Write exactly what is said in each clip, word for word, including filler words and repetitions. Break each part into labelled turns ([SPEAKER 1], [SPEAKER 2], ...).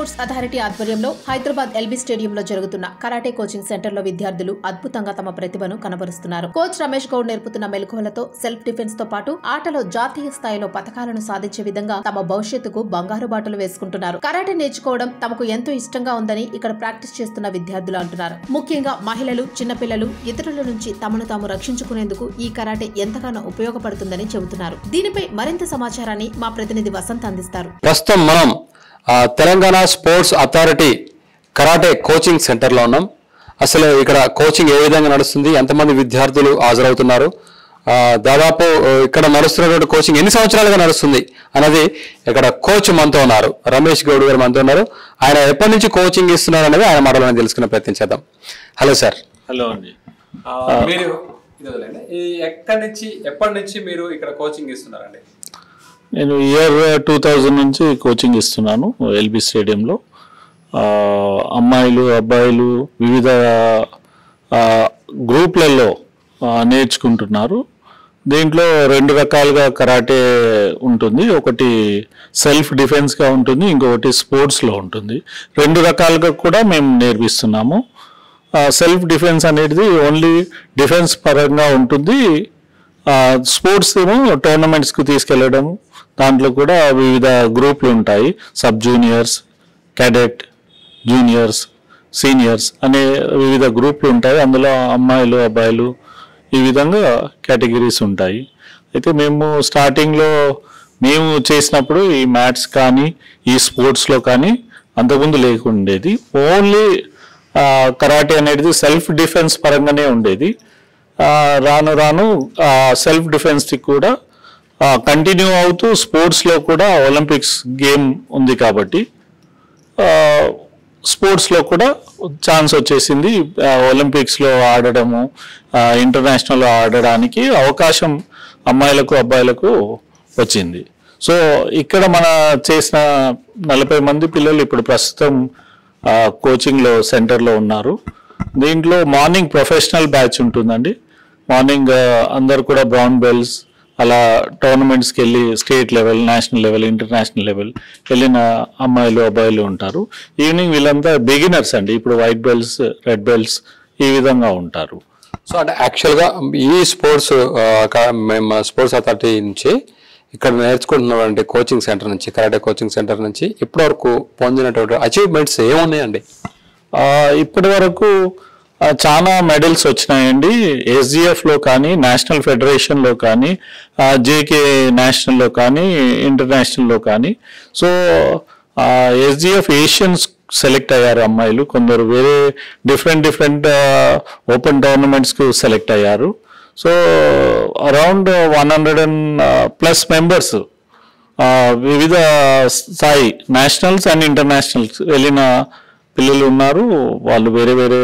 [SPEAKER 1] Sports authority ఆధ్వర్యంలో Hyderabad LB స్టేడియంలో జరుగుతున్న కరాటే కోచింగ్ సెంటర్లో విద్యార్థులు అద్భుతంగా తమ ప్రతిభను కనబరుస్తున్నారు. కోచ్ రమేష్ గౌడ్ నేర్పుతున్న మెలకువలతో సెల్ఫ్ డిఫెన్స్ తో పాటు ఆటలో జాతీయ స్థాయిలో పతకాలను సాధించే విధంగా తమ భవిష్యత్తుకు బంగారు బాటలు వేసుకుంటున్నారు. కరాటే నేర్చుకోవడం తమకు ఎంతో ఇష్టంగా ఉందని ఇక్కడ ప్రాక్టీస్ చేస్తున్న విద్యార్థులు అంటున్నారు. ముఖ్యంగా మహిళలు, చిన్నపిల్లలు ఇతరుల నుంచి తమను తాము రక్షించుకునేందుకు ఈ కరాటే ఎంతగానో ఉపయోగపడుతుందని చెబుతున్నారు. దీనిపై మరింత సమాచారాన్ని మా ప్రతినిధి వసంత్ అందిస్తారు.
[SPEAKER 2] ప్రస్తుతం మనం Telangana sports authority karate coaching సెంటర్లో ఉన్నాం. అసలు ఇక్కడ కోచింగ్ ఏ విధంగా నడుస్తుంది, ఎంతమంది విద్యార్థులు హాజరవుతున్నారు, దాదాపు ఇక్కడ నడుస్తున్నటువంటి కోచింగ్ ఎన్ని సంవత్సరాలుగా నడుస్తుంది అనేది ఇక్కడ కోచ్ మనతో ఉన్నారు. రమేష్ గౌడ్ గారు మనతో ఉన్నారు. ఆయన ఎప్పటి నుంచి కోచింగ్ ఇస్తున్నారు అనేది ఆయన మాటలను తెలుసుకునే ప్రయత్నం చేద్దాం. Hello sir.
[SPEAKER 3] హలో అండి. మీరు ఎక్కడి నుంచి ఎప్పటి నుంచి మీరు ఇక్కడ కోచింగ్ ఇస్తున్నారండి?
[SPEAKER 4] నేను ఇయర్ టూ థౌజండ్ నుంచి కోచింగ్ ఇస్తున్నాను ఎల్బీ స్టేడియంలో. అమ్మాయిలు, అబ్బాయిలు వివిధ గ్రూప్లలో నేర్చుకుంటున్నారు. దీంట్లో రెండు రకాలుగా కరాటే ఉంటుంది. ఒకటి సెల్ఫ్ డిఫెన్స్గా ఉంటుంది, ఇంకొకటి స్పోర్ట్స్లో ఉంటుంది. రెండు రకాలుగా కూడా మేము నేర్పిస్తున్నాము. సెల్ఫ్ డిఫెన్స్ అనేది ఓన్లీ డిఫెన్స్ పరంగా ఉంటుంది. స్పోర్ట్స్ ఏమో టోర్నమెంట్స్కి తీసుకెళ్ళడం, దాంట్లో కూడా వివిధ గ్రూపులు ఉంటాయి. Sub juniors, cadet, juniors, seniors అనే వివిధ గ్రూపులు ఉంటాయి. అందులో అమ్మాయిలు, అబ్బాయిలు ఈ విధంగా కేటగిరీస్ ఉంటాయి. అయితే మేము స్టార్టింగ్లో మేము చేసినప్పుడు ఈ మ్యాథ్స్ కానీ ఈ స్పోర్ట్స్లో కానీ అంతకుముందు లేకుండేది. ఓన్లీ కరాటే అనేది సెల్ఫ్ డిఫెన్స్ పరంగానే ఉండేది. రాను రాను సెల్ఫ్ డిఫెన్స్కి కూడా కంటిన్యూ అవుతూ స్పోర్ట్స్లో కూడా ఒలింపిక్స్ గేమ్ ఉంది కాబట్టి స్పోర్ట్స్లో కూడా ఛాన్స్ వచ్చేసింది. ఒలింపిక్స్లో ఆడడము, ఇంటర్నేషనల్లో ఆడడానికి అవకాశం అమ్మాయిలకు, అబ్బాయిలకు వచ్చింది. సో ఇక్కడ మన చేసిన నలభై మంది పిల్లలు ఇప్పుడు ప్రస్తుతం కోచింగ్లో సెంటర్లో ఉన్నారు. దీంట్లో మార్నింగ్ ప్రొఫెషనల్ బ్యాచ్ ఉంటుందండి. మార్నింగ్ అందరు కూడా బ్రౌన్ బెల్ట్స్ అలా టోర్నమెంట్స్కి వెళ్ళి state level, national level, international level వెళ్ళిన అమ్మాయిలు, అబ్బాయిలు ఉంటారు. ఈవినింగ్ వీళ్ళంతా బిగినర్స్ అండి. ఇప్పుడు వైట్ బెల్ట్స్, రెడ్ బెల్ట్స్ ఈ విధంగా ఉంటారు.
[SPEAKER 2] సో అంటే యాక్చువల్గా ఈ స్పోర్ట్స్ మేము స్పోర్ట్స్ అథారిటీ నుంచి ఇక్కడ నేర్చుకుంటున్నటువంటి కోచింగ్ సెంటర్ నుంచి, కరాటే కోచింగ్ సెంటర్ నుంచి ఇప్పటి వరకు పొందినటువంటి అచీవ్మెంట్స్ ఏమున్నాయండి?
[SPEAKER 4] ఇప్పటి వరకు చాలా మెడల్స్ వచ్చినాయండి. ఎస్జిఎఫ్లో కానీ, నేషనల్ ఫెడరేషన్లో కానీ, జేకే నేషనల్లో కానీ, ఇంటర్నేషనల్లో కానీ. సో ఎస్జిఎఫ్ ఏషియన్స్ సెలెక్ట్ అయ్యారు అమ్మాయిలు. కొందరు వేరే డిఫరెంట్ డిఫరెంట్ ఓపెన్ టోర్నమెంట్స్కు సెలెక్ట్ అయ్యారు. So around one hundred and plus members వివిధ స్థాయి నేషనల్స్ అండ్ ఇంటర్నేషనల్స్ వెళ్ళిన పిల్లలు ఉన్నారు. వాళ్ళు వేరే వేరే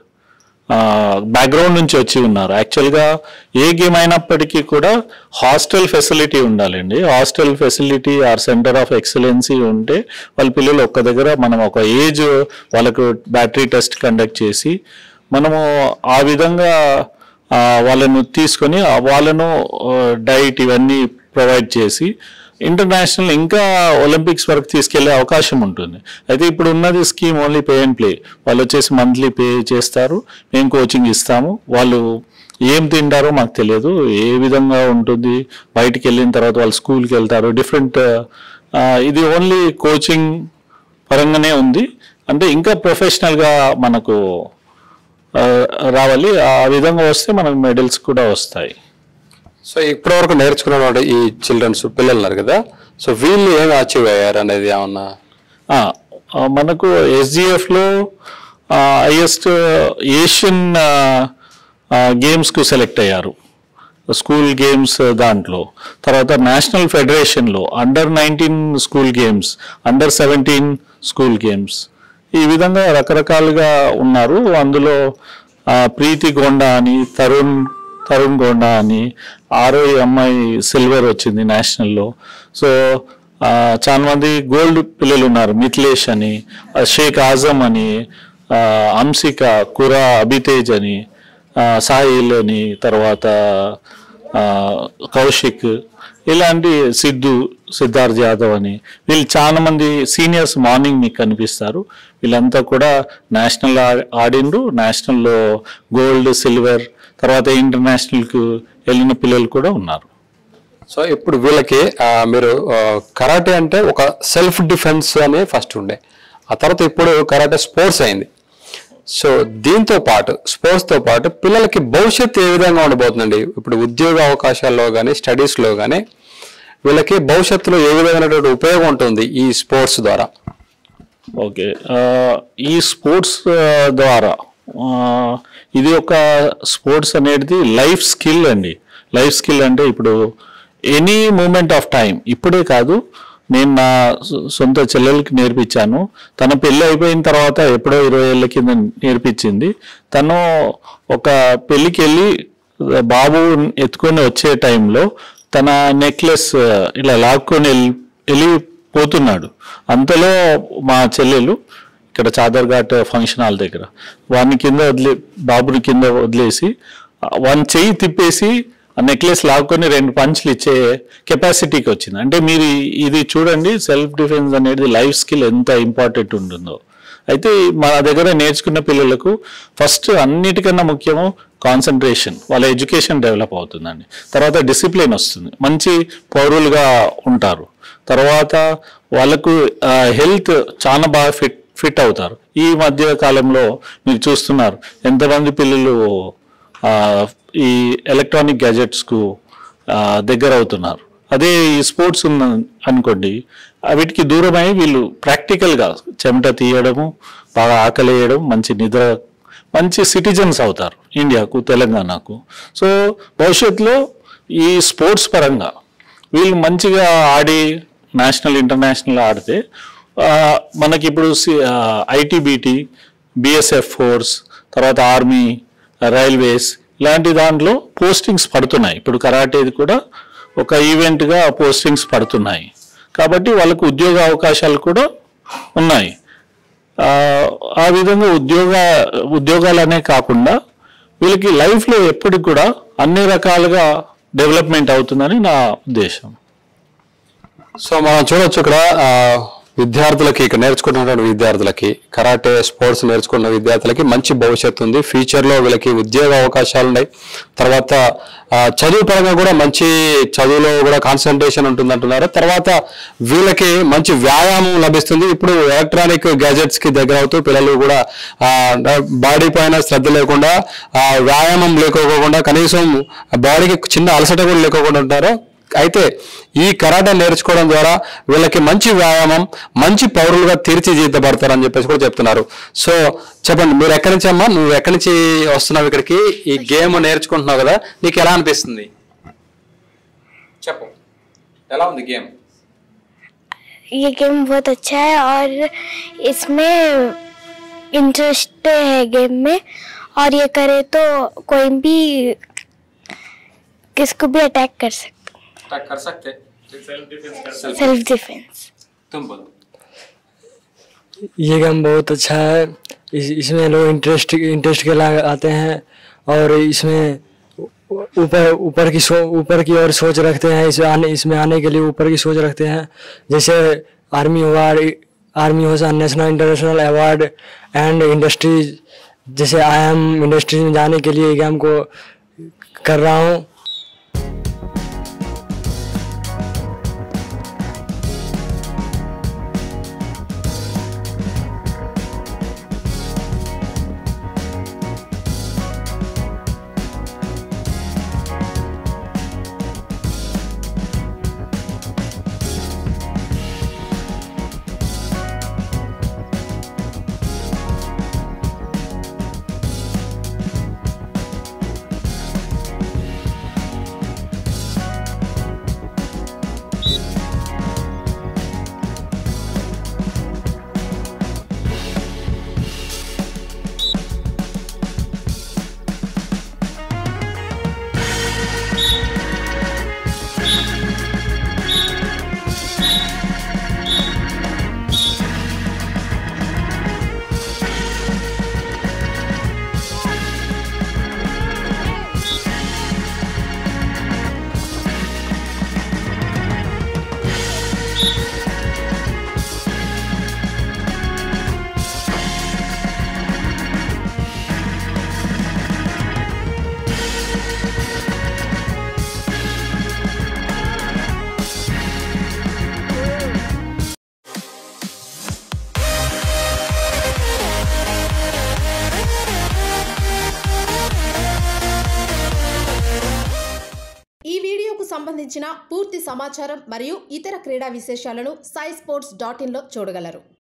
[SPEAKER 4] బ్యాక్గ్రౌండ్ నుంచి వచ్చి ఉన్నారు. యాక్చువల్గా ఏ గేమ్ అయినప్పటికీ కూడా హాస్టల్ ఫెసిలిటీ ఉండాలండి. Hostel facility or centre of excellency ఉంటే వాళ్ళ పిల్లలు ఒక్క దగ్గర మనం ఒక ఏజ్ వాళ్ళకు బ్యాటరీ టెస్ట్ కండక్ట్ చేసి మనము ఆ విధంగా వాళ్ళను తీసుకొని వాళ్ళను డైట్ ఇవన్నీ ప్రొవైడ్ చేసి ఇంటర్నేషనల్ ఇంకా ఒలింపిక్స్ వరకు తీసుకెళ్లే అవకాశం ఉంటుంది. అయితే ఇప్పుడు ఉన్నది scheme only pay and play. వాళ్ళు వచ్చేసి మంత్లీ పే చేస్తారు, మేము కోచింగ్ ఇస్తాము. వాళ్ళు ఏం తింటారో మాకు తెలియదు, ఏ విధంగా ఉంటుంది, బయటికి వెళ్ళిన తర్వాత వాళ్ళు స్కూల్కి వెళ్తారు. డిఫరెంట్ ఇది ఓన్లీ కోచింగ్ పరంగానే ఉంది. అంటే ఇంకా ప్రొఫెషనల్గా మనకు రావాలి. ఆ విధంగా వస్తే మనకు మెడల్స్ కూడా వస్తాయి.
[SPEAKER 2] సో ఇప్పటి వరకు నేర్చుకున్నటువంటి ఈ చిల్డ్రన్స్ పిల్లలు ఉన్నారు కదా, సో వీళ్ళు ఏమి అచీవ్ అయ్యారు అనేది ఏమన్నా?
[SPEAKER 4] మనకు ఎస్జిఎఫ్లో హైయెస్ట్ ఏషియన్ గేమ్స్కు సెలెక్ట్ అయ్యారు, స్కూల్ గేమ్స్ దాంట్లో. తర్వాత నేషనల్ ఫెడరేషన్లో under nineteen school games, under seventeen school games ఈ విధంగా రకరకాలుగా ఉన్నారు. అందులో ప్రీతి గోండా అని, తరుణ్ తరుణ్ గోండా అని ఆరో అమ్మాయి సిల్వర్ వచ్చింది నేషనల్లో. సో చాలా మంది గోల్డ్ పిల్లలు ఉన్నారు. మిథిలేష్ అని, షేక్ ఆజమ్ అని, అంశిక, కురా, అభితేజ్ అని, సాహిల్ అని, తర్వాత కౌశిక్, ఇలాంటి సిద్ధు, సిద్ధార్థ్ యాదవ్ అని వీళ్ళు చాలా మంది సీనియర్స్ మార్నింగ్ మీకు కనిపిస్తారు. వీళ్ళంతా కూడా నేషనల్ ఆడిండ్రు, నేషనల్లో గోల్డ్, సిల్వర్, తర్వాత ఇంటర్నేషనల్కు వెళ్ళిన పిల్లలు కూడా ఉన్నారు.
[SPEAKER 2] సో ఇప్పుడు వీళ్ళకి మీరు కరాటే అంటే ఒక సెల్ఫ్ డిఫెన్స్ అనే ఫస్ట్ ఉండే, ఆ తర్వాత ఇప్పుడు కరాటే స్పోర్ట్స్ అయింది. సో దీంతో పాటు స్పోర్ట్స్తో పాటు పిల్లలకి భవిష్యత్తు ఏ విధంగా ఉండబోతుందండి? ఇప్పుడు ఉద్యోగ అవకాశాల్లో కానీ స్టడీస్లో కానీ వీళ్ళకి భవిష్యత్తులో ఏ విధమైనటువంటి ఉపయోగం ఉంటుంది ఈ స్పోర్ట్స్ ద్వారా?
[SPEAKER 4] ఓకే, ఈ స్పోర్ట్స్ ద్వారా ఇది ఒక స్పోర్ట్స్ అనేది లైఫ్ స్కిల్ అండి. లైఫ్ స్కిల్ అంటే ఇప్పుడు ఎనీ మూమెంట్ ఆఫ్ టైం, ఇప్పుడే కాదు, నేను నా సొంత చెల్లెలకి నేర్పించాను. తన పెళ్ళి అయిపోయిన తర్వాత ఎప్పుడో ఇరవై ఏళ్ళ కింద నేర్పించింది. తను ఒక పెళ్ళికి వెళ్ళి బాబు ఎత్తుకొని వచ్చే టైంలో తన నెక్లెస్ ఇలా లాక్కొని వెళ్ళి వెళ్ళిపోతున్నాడు. అంతలో మా చెల్లెలు ఇక్కడ చాదర్ఘాట్ ఫంక్షన్ హాల్ దగ్గర వాని కింద వదిలే బాబుని కింద వదిలేసి వాని చెయ్యి తిప్పేసి ఆ నెక్లెస్ లాక్కొని రెండు పంచ్లు ఇచ్చే కెపాసిటీకి వచ్చింది. అంటే మీరు ఇది చూడండి, సెల్ఫ్ డిఫెన్స్ అనేది లైఫ్ స్కిల్ ఎంత ఇంపార్టెంట్ ఉంటుందో. అయితే మన దగ్గర నేర్చుకున్న పిల్లలకు ఫస్ట్ అన్నిటికన్నా ముఖ్యము కాన్సన్ట్రేషన్, వాళ్ళ ఎడ్యుకేషన్ డెవలప్ అవుతుందండి. తర్వాత డిసిప్లిన్ వస్తుంది, మంచి పౌరులుగా ఉంటారు. తర్వాత వాళ్ళకు హెల్త్ చాలా బాగా ఫిట్ ఫిట్ అవుతారు. ఈ మధ్య కాలంలో మీరు చూస్తున్నారు ఎంతమంది పిల్లలు ఈ ఎలక్ట్రానిక్ గ్యాజెట్స్కు దగ్గర అవుతున్నారు. అదే ఈ స్పోర్ట్స్ ఉన్న అనుకోండి, వీటికి దూరమై వీళ్ళు ప్రాక్టికల్గా చెమట తీయడము, బాగా ఆకలి వేయడం, మంచి నిద్ర, మంచి సిటిజన్స్ అవుతారు ఇండియాకు, తెలంగాణకు. సో భవిష్యత్తులో ఈ స్పోర్ట్స్ పరంగా వీళ్ళు మంచిగా ఆడి నేషనల్ ఇంటర్నేషనల్ ఆడితే మనకి ఇప్పుడు ఐటీబీటీ, బిఎస్ఎఫ్ ఫోర్స్, తర్వాత ఆర్మీ, రైల్వేస్ ఇలాంటి దాంట్లో పోస్టింగ్స్ పడుతున్నాయి. ఇప్పుడు కరాటేది కూడా ఒక ఈవెంట్గా పోస్టింగ్స్ పడుతున్నాయి. కాబట్టి వాళ్ళకు ఉద్యోగ అవకాశాలు కూడా ఉన్నాయి. ఆ విధంగా ఉద్యోగ ఉద్యోగాలనే కాకుండా వీళ్ళకి లైఫ్లో ఎప్పటికి కూడా అన్ని రకాలుగా డెవలప్మెంట్ అవుతుందని నా ఉద్దేశం.
[SPEAKER 2] సో మనం చూడొచ్చు ఇక్కడ విద్యార్థులకి, ఇక్కడ నేర్చుకుంటున్నటువంటి విద్యార్థులకి, కరాటే స్పోర్ట్స్ నేర్చుకున్న విద్యార్థులకి మంచి భవిష్యత్తు ఉంది. ఫ్యూచర్లో వీళ్ళకి ఉద్యోగ అవకాశాలు ఉన్నాయి. తర్వాత చదువు పరంగా కూడా మంచి చదువులో కూడా కాన్సన్ట్రేషన్ ఉంటుంది అంటున్నారు. తర్వాత వీళ్ళకి మంచి వ్యాయామం లభిస్తుంది. ఇప్పుడు ఎలక్ట్రానిక్ గ్యాజెట్స్కి దగ్గర అవుతూ పిల్లలు కూడా బాడీ పైన శ్రద్ధ లేకుండా, వ్యాయామం లేకోకుండా, కనీసం బాడీకి చిన్న అలసట కూడా లేకోకుండా ఉంటారు. అయితే ఈ కరాటే నేర్చుకోవడం ద్వారా వీళ్ళకి మంచి వ్యాయామం, మంచి పౌరులుగా తీర్చిదిద్దబడతారని చెప్పేసి కూడా చెప్తున్నారు. సో చెప్పండి, మీరు ఎక్కడి నుంచి అమ్మా, నువ్వు ఎక్కడి నుంచి వస్తున్నావు ఇక్కడికి, ఈ గేమ్ నేర్చుకుంటున్నావు కదా, నీకు ఎలా అనిపిస్తుంది చెప్పు, ఎలా ఉంది గేమ్?
[SPEAKER 5] ये गेम बहुत अच्छा है और इसमें इंटरेस्ट है गेम में, और ये करे तो कोई भी किसको भी अटैक कर सकता
[SPEAKER 3] अटैक कर सकते,
[SPEAKER 5] सेल्फ डिफेंस।
[SPEAKER 3] तुम बोलो।
[SPEAKER 6] ये गेम बहुत अच्छा है, इस इसमें लोग इंटरेस्ट इंटरेस्ट के लाग आते हैं और इसमें ऊपर ऊपर की सो ऊपर की ओर सोच रखते हैं। इस आने इसमें आने के लिए ऊपर की सोच रखते हैं। जैसे आर्मी हुआ, आर्मी हो सा national international award and industries, जैसे आई एम इंडस्ट्रीज में जाने के लिए गेम को कर रहा हूँ।
[SPEAKER 1] సంబంధించిన పూర్తి సమాచారం మరియు ఇతర క్రీడా విశేషాలను సాయి స్పోర్ట్స్ డాట్ ఇన్ లో చూడగలరు.